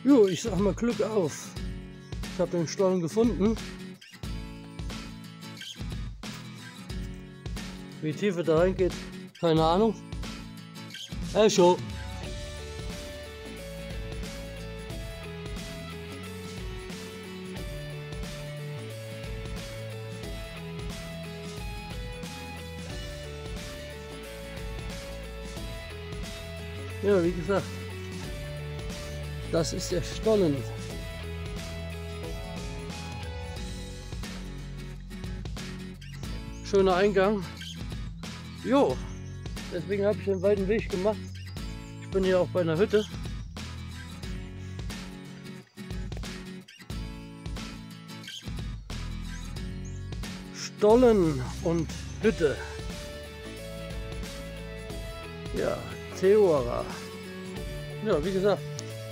Jo, ich sag mal Glück auf. Ich habe den Stollen gefunden. Wie tief er da reingeht, keine Ahnung. Schon. Ja, wie gesagt, das ist der Stollen. Schöner Eingang. Jo, deswegen habe ich den weiten Weg gemacht. Ich bin hier auch bei einer Hütte. Stollen und Hütte. Ja, Theora. Ja, wie gesagt,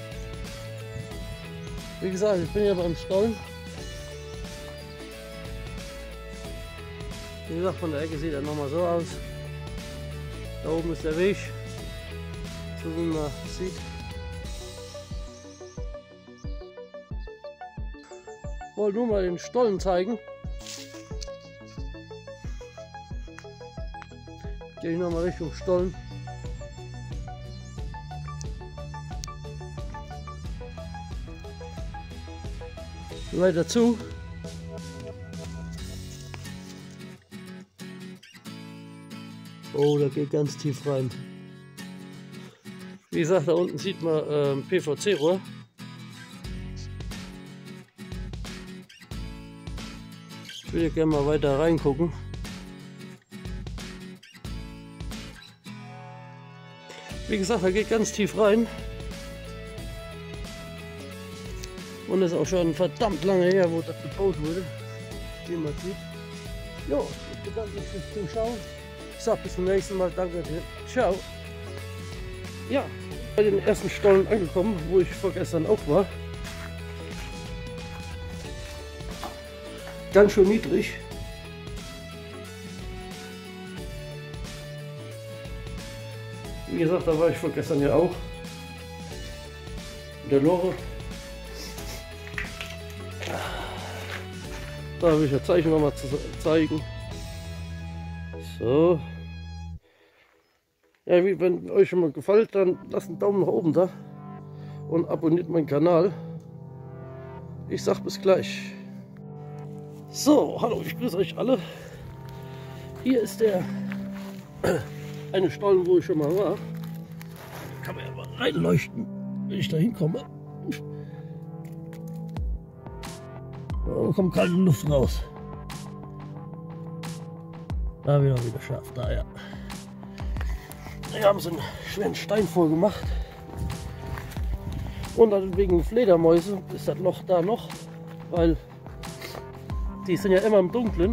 ich bin ja beim Stollen. Wie gesagt, von der Ecke sieht er nochmal so aus. Da oben ist der Weg, so wie man sieht. Ich wollte nur mal den Stollen zeigen. Gehe ich nochmal Richtung Stollen. Weiter zu. Oh, da geht ganz tief rein. Wie gesagt, da unten sieht man PVC-Rohr. Ich will gerne mal weiter reingucken. Wie gesagt, da geht ganz tief rein. Und ist auch schon verdammt lange her, wo das gebaut wurde. Wie man sieht. Jo, ich bedanke mich fürs Zuschauen. Ich sage bis zum nächsten Mal. Danke dir. Ciao. Ja, bei den ersten Stollen angekommen, wo ich vorgestern auch war. Ganz schön niedrig. Wie gesagt, da war ich vorgestern ja auch. In der Lore. Da will ich das Zeichen nochmal zeigen. So. Ja, wenn euch schon mal gefällt, dann lasst einen Daumen nach oben da und abonniert meinen Kanal. Ich sag bis gleich. So, hallo, ich grüße euch alle. Hier ist der eine Stollen, wo ich schon mal war. Da kann man ja mal reinleuchten, wenn ich da hinkomme. Da kommt kalte Luft raus. Da wieder scharf, da ja. Wir haben so einen schweren Stein voll gemacht. Und dann wegen Fledermäuse ist das Loch da noch, weil die sind ja immer im Dunkeln.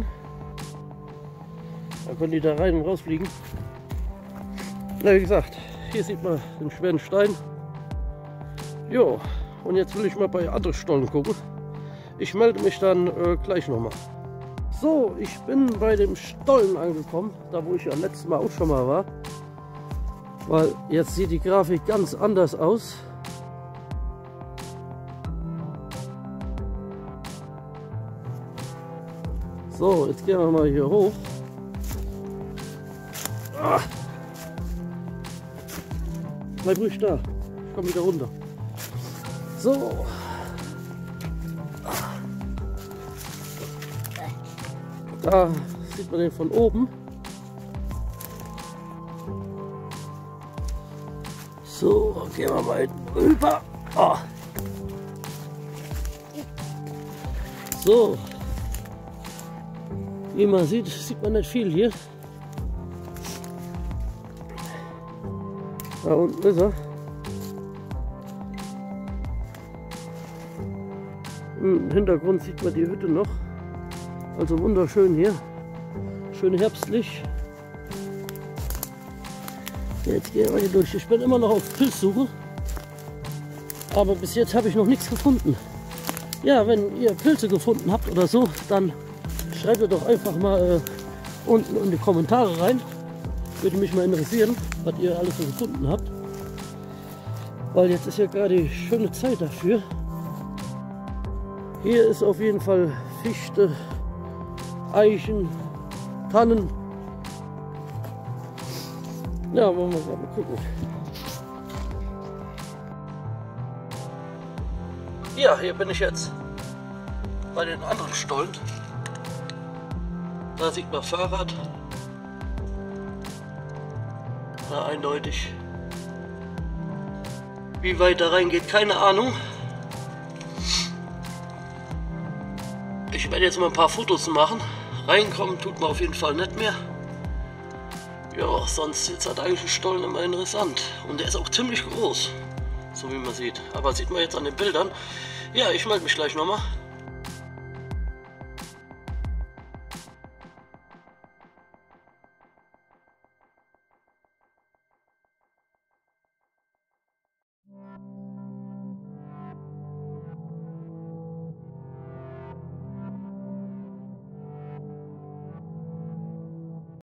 Da können die da rein und rausfliegen. Na, wie gesagt, hier sieht man den schweren Stein. Jo, und jetzt will ich mal bei anderen Stollen gucken. Ich melde mich dann gleich nochmal. So, ich bin bei dem Stollen angekommen, da wo ich ja letztes Mal auch schon mal war. Weil jetzt sieht die Grafik ganz anders aus. So, jetzt gehen wir mal hier hoch. Ah. Bleib ruhig da, ich komme wieder runter. So. Da sieht man den von oben. So, gehen wir mal rüber. Oh. So. Wie man sieht man nicht viel hier. Da unten ist er. Im Hintergrund sieht man die Hütte noch. Also wunderschön hier. Schön herbstlich. Jetzt gehen wir hier durch. Ich bin immer noch auf Pilzsuche. Aber bis jetzt habe ich noch nichts gefunden. Ja, wenn ihr Pilze gefunden habt oder so, dann schreibt ihr doch einfach mal unten in die Kommentare rein. Würde mich mal interessieren, was ihr alles so gefunden habt. weil jetzt ist ja gerade die schöne Zeit dafür. Hier ist auf jeden Fall Fichte, Eichen, Tannen. Ja, wollen wir mal gucken. Ja, hier bin ich jetzt bei den anderen Stollen. Da sieht man Fahrrad. Na, eindeutig. Wie weit da reingeht, keine Ahnung. Ich werde jetzt mal ein paar Fotos machen. Reinkommen tut man auf jeden Fall nicht mehr. Ja, sonst ist halt eigentlich ein Stollen immer interessant. Und der ist auch ziemlich groß, so wie man sieht. Aber sieht man jetzt an den Bildern. Ja, ich melde mich gleich nochmal.